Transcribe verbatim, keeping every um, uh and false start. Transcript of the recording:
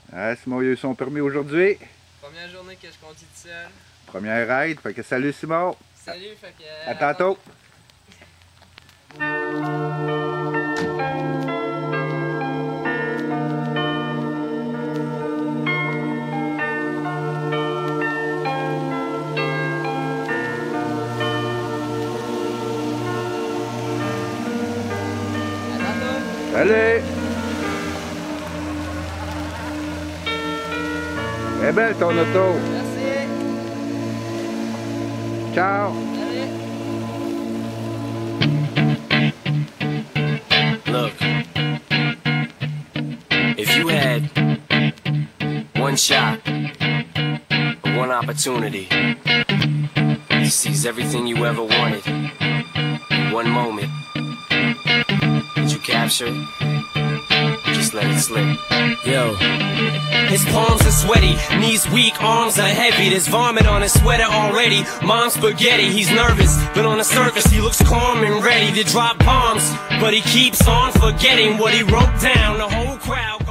Ah, Simon, il a eu son permis aujourd'hui. Première journée que je conduis tout seul. Première ride, fait que salut Simon. Salut, fait que... À tantôt. Salut! Elle est belle ton auto! Merci! Ciao! Salut! Look, if you had one shot, or one opportunity to seize everything you ever wanted in one moment, did you capture it? Just let it slip. Yo. His palms are sweaty, knees weak, arms are heavy. There's vomit on his sweater already. Mom's spaghetti, he's nervous, but on the surface he looks calm and ready to drop bombs. But he keeps on forgetting what he wrote down. The whole crowd